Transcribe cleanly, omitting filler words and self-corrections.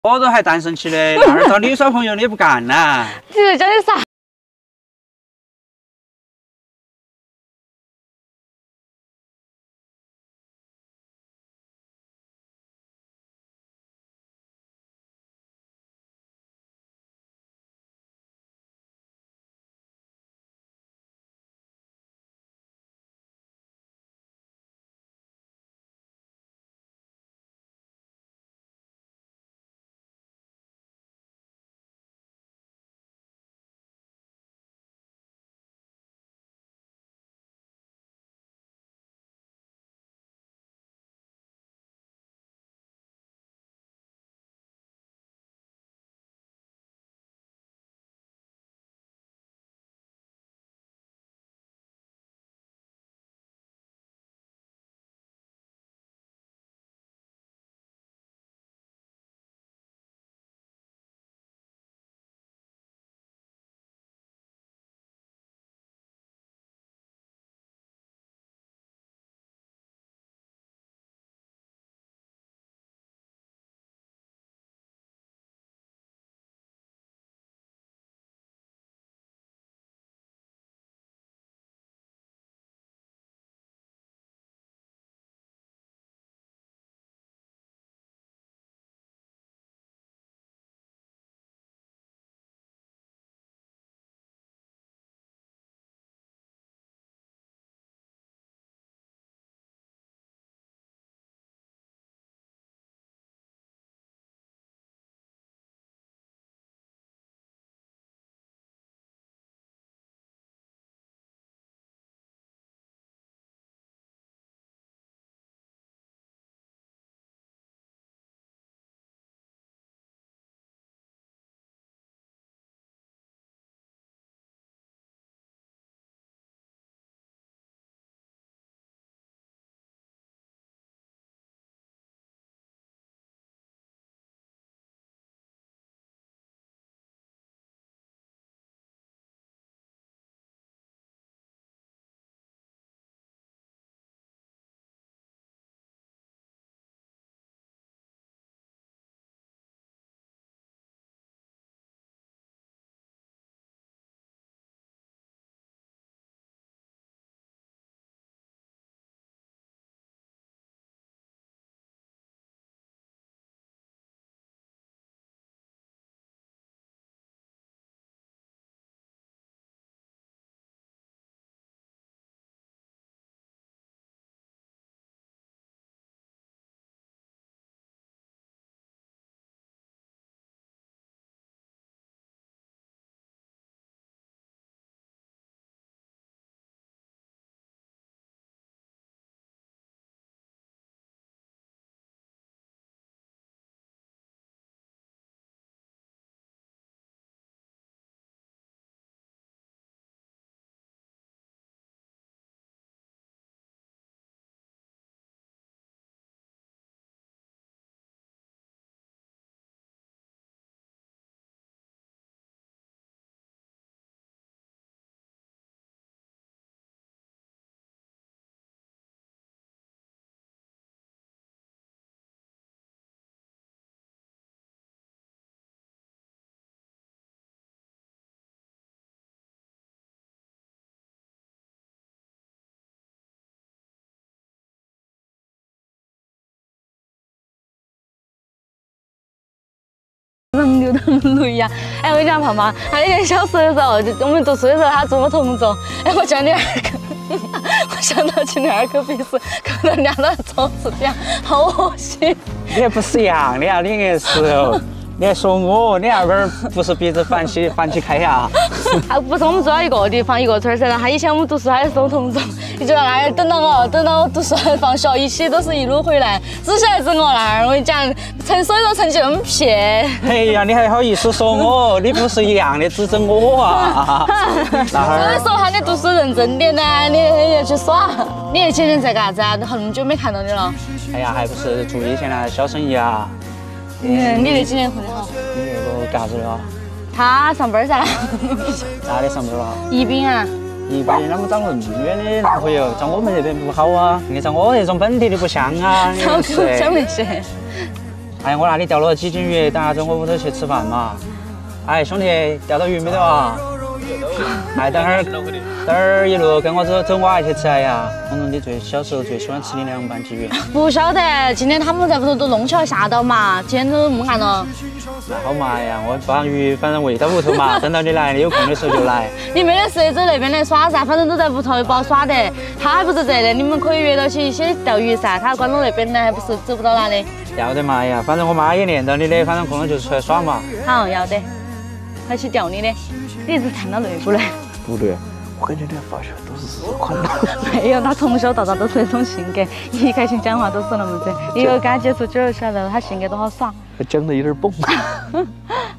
我都还单身期的，那儿找女耍朋友你也不干呐？ 你在讲的啥？流淌如一样。哎，我跟你讲，胖胖，他那天小时的时候，就我们读书的时候，他做我同桌。哎，我讲你二哥，我想到起你二哥鼻屎扣到两到桌子边，好恶心。 你还不是一样的呀？你硬是哦。你还说我，你那边不是鼻子泛起开呀？ 啊，不是我们住到一个地方一个村噻，然后他以前我们读书他也是我同桌，你就在那儿等到我读书放学一起都是一路回来，只晓得整我那儿，我跟你讲，所以说成绩那么撇。 哎呀，你还好意思说我？你不是一样的指正我啊？ 所以说喊你读书认真点呢，你要去耍。你那几年在干啥子啊？都很久没看到你了。 哎呀，还不是做以前的小生意啊。 你那几年混得好？ 你那个干啥子的啊？ 他上班噻。 哪里上班了？ 宜宾啊。 宜宾那么找那么远的男朋友，找我们这边不好啊？你找我这种本地的不香啊？ 找狗讲那些。 哎，我那里钓了几斤鱼，等下子我屋头去吃饭嘛。哎，兄弟，钓到鱼没得啊？哎，等会儿一路跟我走蛙去吃呀。彤彤，你小时候最喜欢吃的凉拌鲫鱼？ 不晓得，今天他们在屋头都弄起下到嘛，今天都没按了。 那好嘛呀，我把鱼反正喂到屋头嘛，等到你来，你有空的时候就来。 你没得事走那边来耍噻，反正都在屋头又不好耍的。他还不是这的，你们可以约到起一起钓鱼噻。他关到那边来，还不是走不到哪里？ 要得嘛呀，反正我妈也念叨你的，反正空了就出来耍嘛。 好，要得，快去钓你的。你一直看到内部嘞？ 不对，我感觉你发型都是日款的。 没有，他从小到大都是那种性格，一开心讲话都是那么子。你有跟他接触久了，晓得他性格多好耍。 讲的有点蹦。